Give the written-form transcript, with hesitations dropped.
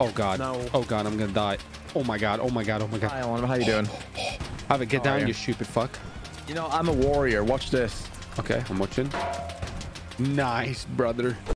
Oh god. No. Oh god, I'm gonna die. Oh my god. Oh my god. Oh my god. Hi, Elanip. How you doing? Have it. Get How are down, you? you stupid fuck. You know, I'm a warrior. Watch this. Okay, I'm watching. Nice, brother.